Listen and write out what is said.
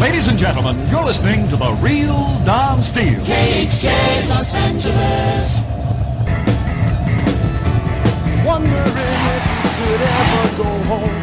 Ladies and gentlemen, you're listening to the real Don Steele. KHJ Los Angeles. Wondering if you could ever go home.